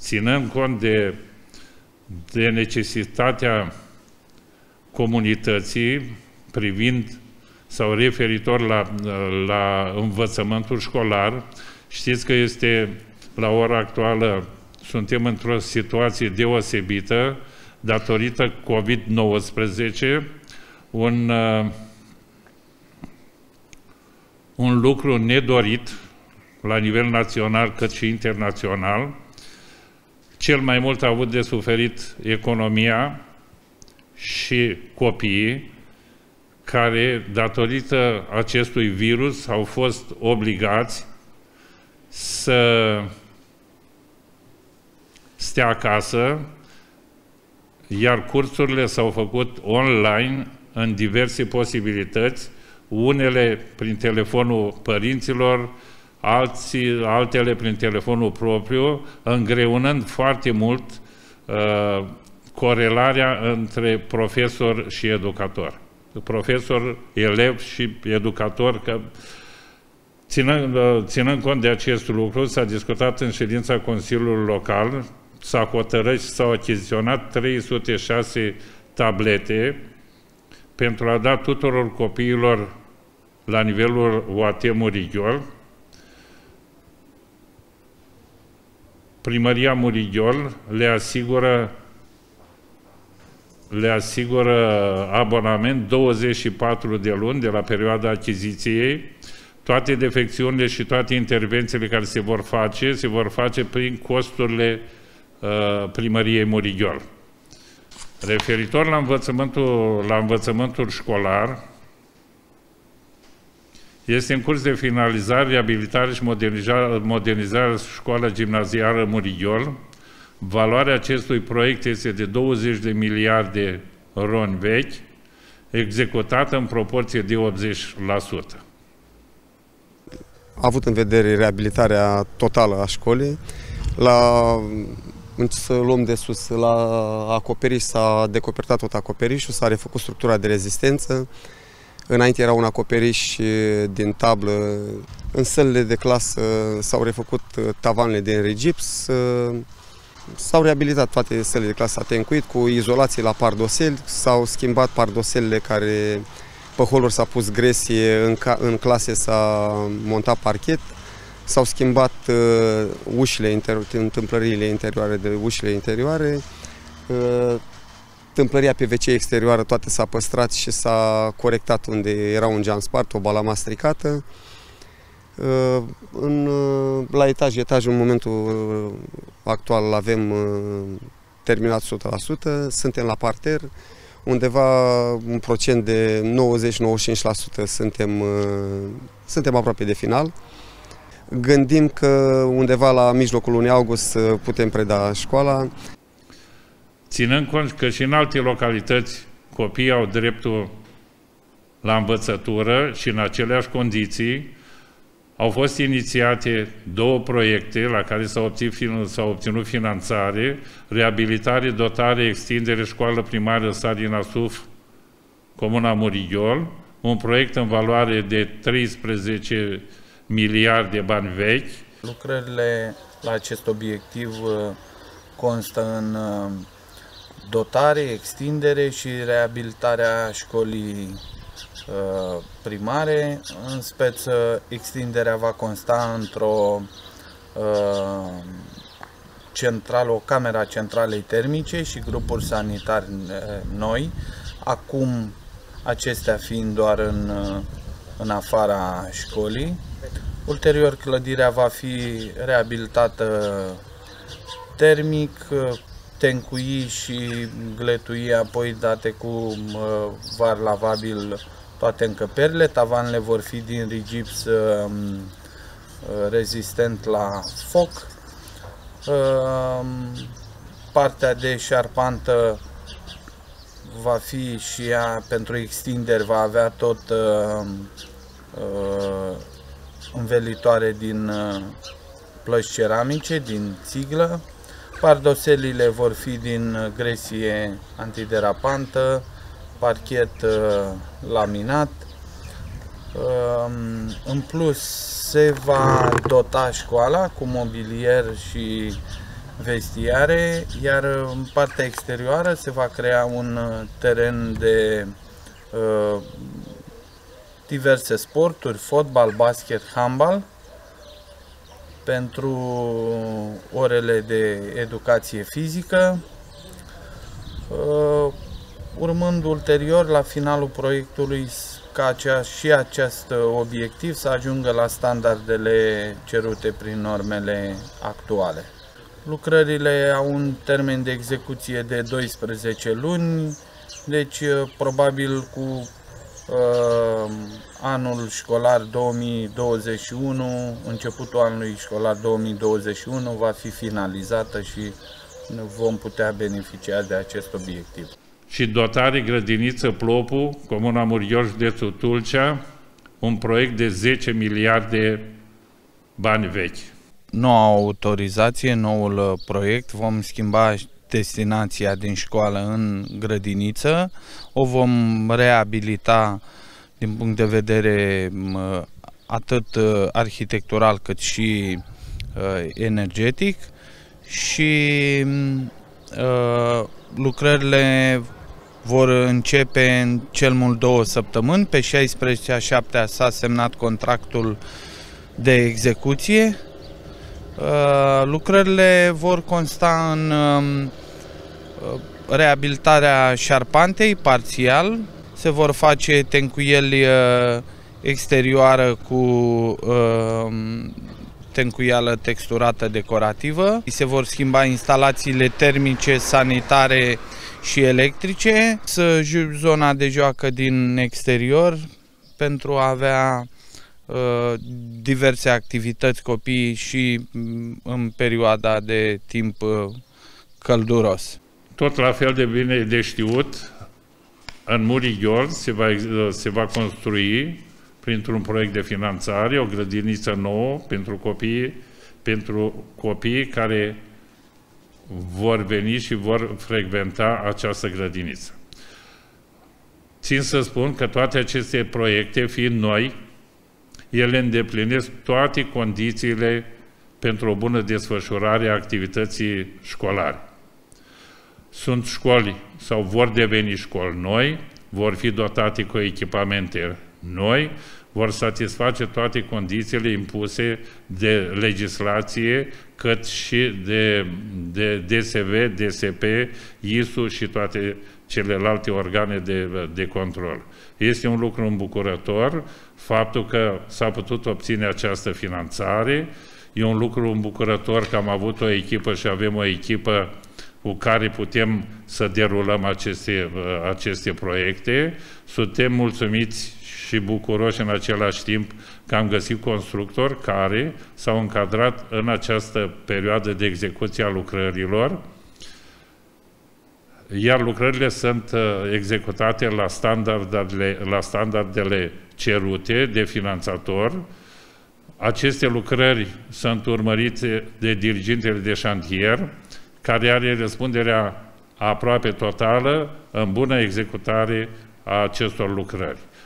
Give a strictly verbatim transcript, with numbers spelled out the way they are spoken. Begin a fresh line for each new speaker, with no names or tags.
ținând cont de, de necesitatea comunității privind sau referitor la, la învățământul școlar. Știți că este, la ora actuală, suntem într-o situație deosebită datorită COVID nouăsprezece, un, un lucru nedorit la nivel național cât și internațional. Cel mai mult a avut de suferit economia și copiii, care, datorită acestui virus, au fost obligați să stea acasă, iar cursurile s-au făcut online în diverse posibilități, unele prin telefonul părinților, alții, altele prin telefonul propriu, îngreunând foarte mult uh, corelarea între profesor și educator. Profesor, elev și educator, că ținând, ținând cont de acest lucru, s-a discutat în ședința Consiliului Local, s-a hotărât și s-au achiziționat trei sute șase tablete pentru a da tuturor copiilor la nivelul U A T Murighiol. Primăria Murighiol le asigură le asigură abonament douăzeci și patru de luni de la perioada achiziției. Toate defecțiunile și toate intervențiile care se vor face, se vor face prin costurile uh, primăriei Murighiol. Referitor la învățământul, la învățământul școlar, este în curs de finalizare, reabilitare și modernizare, modernizare școala gimnazială Murighiol. Valoarea acestui proiect este de douăzeci de miliarde roni vechi, executată în proporție de optzeci la sută.
Avut în vedere reabilitarea totală a școlii, la, să luăm de sus, la acoperiș s-a decopertat tot acoperișul, s-a refăcut structura de rezistență. Înainte era un acoperiș din tablă. În sălile de clasă s-au refăcut tavanele din regips. S-au reabilitat toate sălile de clasă, s-a tencuit cu izolații la pardoseli, s-au schimbat pardoselele care pe holuri s-a pus gresie, în, ca, în clase s-a montat parchet, s-au schimbat uh, ușile, inter, întâmplăriile interioare de ușile interioare, uh, tâmplăria P V C exterioară toate s-a păstrat și s-a corectat unde era un geam spart, o balama stricată. În, la etaj, etajul în momentul actual l-avem terminat o sută la sută, suntem la parter, undeva un procent de nouăzeci nouăzeci și cinci la sută suntem, suntem aproape de final. Gândim că undeva la mijlocul lunii august putem preda școala.
Ținând cont că și în alte localități copiii au dreptul la învățătură și în aceleași condiții, au fost inițiate două proiecte la care s-a obținut finanțare: reabilitare, dotare, extindere, școală primară Sarina Suf, Comuna Murighiol, un proiect în valoare de treisprezece miliarde de bani vechi.
Lucrările la acest obiectiv constă în dotare, extindere și reabilitarea școlii primare. În speță, extinderea va consta într-o uh, centrală, o cameră a centralei termice și grupuri sanitari noi, acum acestea fiind doar în, în afara școlii. Ulterior, clădirea va fi reabilitată termic, tencui și gletui, apoi date cu uh, var lavabil toate încăperile. Tavanele vor fi din rigips uh, rezistent la foc. Uh, partea de șarpantă va fi și ea, pentru extinderi, va avea tot uh, uh, învelitoare din uh, plăci ceramice, din țiglă. Pardoselile vor fi din gresie antiderapantă, parchet uh, laminat. Uh, în plus, se va dota școala cu mobilier și vestiare, iar în partea exterioară se va crea un teren de uh, diverse sporturi, fotbal, basket, handbal, pentru orele de educație fizică, uh, urmând ulterior, la finalul proiectului, ca acea, și acest obiectiv să ajungă la standardele cerute prin normele actuale. Lucrările au un termen de execuție de doisprezece luni, deci probabil cu uh, anul școlar două mii douăzeci și unu, începutul anului școlar două mii douăzeci și unu va fi finalizată și vom putea beneficia de acest obiectiv.
Și dotare grădiniță Plopu, Comuna Murghior, județul Tulcea, un proiect de zece miliarde bani vechi.
Noua autorizație, noul proiect, vom schimba destinația din școală în grădiniță, o vom reabilita din punct de vedere atât arhitectural cât și energetic și lucrările vor începe în cel mult două săptămâni. Pe șaisprezece a șaptea s-a semnat contractul de execuție. Lucrările vor consta în reabilitarea șarpantei parțial. Se vor face tencuieli exterioară cu tencuială texturată decorativă. Se vor schimba instalațiile termice, sanitare și electrice, zona de joacă din exterior pentru a avea uh, diverse activități copiii și în perioada de timp uh, călduros.
Tot la fel de bine de știut, în Murghior se va, se va construi printr-un proiect de finanțare o grădiniță nouă pentru copii, pentru copiii care vor veni și vor frecventa această grădiniță. Țin să spun că toate aceste proiecte, fiind noi, ele îndeplinesc toate condițiile pentru o bună desfășurare a activității școlare. Sunt școli sau vor deveni școli noi, vor fi dotate cu echipamente noi, vor satisface toate condițiile impuse de legislație, cât și de, de D S V, D S P, I S U și toate celelalte organe de, de control. Este un lucru îmbucurător faptul că s-a putut obține această finanțare. E un lucru îmbucurător că am avut o echipă și avem o echipă cu care putem să derulăm aceste, aceste proiecte. Suntem mulțumiți și bucuroși în același timp că am găsit constructori care s-au încadrat în această perioadă de execuție a lucrărilor, iar lucrările sunt executate la standardele, la standardele cerute de finanțator. Aceste lucrări sunt urmărite de dirigintele de șantier, care are răspunderea aproape totală în bună executare a acestor lucrări.